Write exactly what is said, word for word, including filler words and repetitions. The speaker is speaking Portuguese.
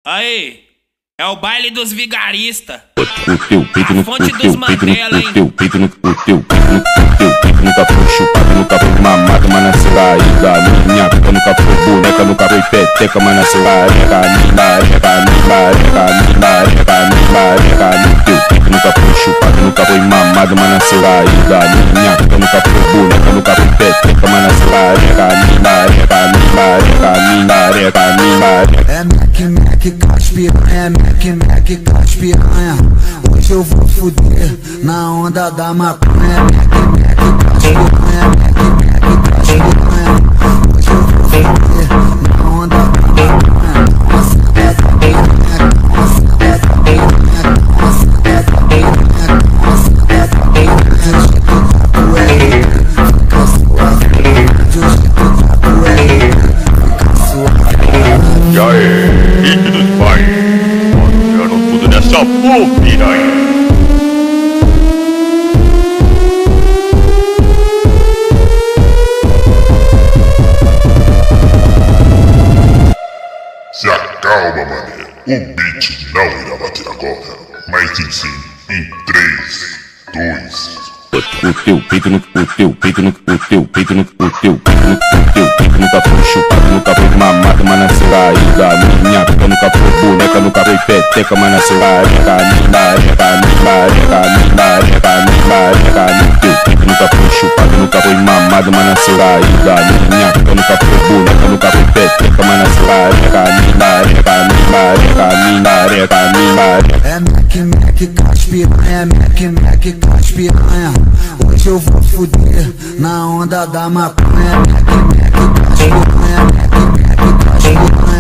Aí, é o baile dos vigaristas. O teu peito no A fonte dos Mandela, hein? O teu peito no o teu peito no o teu peito nunca foi chupado, nunca foi mamado, mas nasceu caída. Minha pica nunca foi boneca, nunca foi peteca, mas nasceu careca. Careca, careca, careca, careca. O teu peito nunca foi chupado, nunca foi mamado, mas nasceu caída. Minha pica nunca foi boneca, nunca foi peteca, mas nasceu careca. Careca, careca, careca. É Mac, Mac, caspiranha, é Mac, Mac, caspiranha. Hoje eu vou fuder na onda da maconha. Mac, Mac, caspiranha, Mac, Mac, caspiranha. Hoje eu vou fuder na onda da maconha. Nossa, é da piranha, nossa, é da piranha, nossa, é da piranha, nossa, é da piranha. Tu é rica, fica suave. Do jeito que tu é rica, fica suave. E aí, hit dos pais, mostrando tudo nessa porra, piranha. Se acalma, mané. O beat não irá bater agora, mas sim sim em três, dois. O teu peito no o teu peito no o teu peito no o teu peito no o teu peito nunca foi chupado, nunca foi mamado, mas nasceu caída. Minha pica nunca foi boneca, nunca foi peteca, mas nasceu careca. Careca, careca, careca. O teu peito nunca foi chupado, nunca foi mamado, mas nasceu caída. Minha pica nunca foi boneca, nunca foi peteca, mas nasceu careca. Careca, careca, careca. É Mac, Mac, caspiranha, é Mac, Mac, caspiranha. Hoje eu vou fuder na onda da maconha. Mac, Mac, caspiranha, Mac, Mac, caspiranha.